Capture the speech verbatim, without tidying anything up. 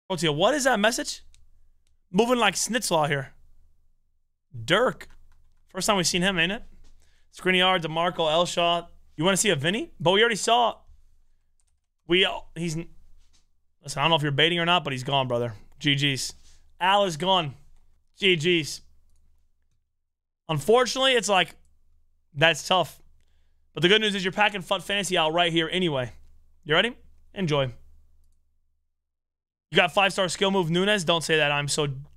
Otia, what is that message? Moving like Schnitzel out here. Dirk. First time we've seen him, ain't it? Skriniar, DeMarco, Elshaw. You want to see a Vinny? But we already saw. We he's. Listen, I don't know if you're baiting or not, but he's gone, brother. G G's. Al is gone. G G's. Unfortunately, it's like that's tough. But the good news is you're packing F U T Fantasy out right here anyway. You ready? Enjoy. You got five-star skill move Nunes? Don't say that. I'm so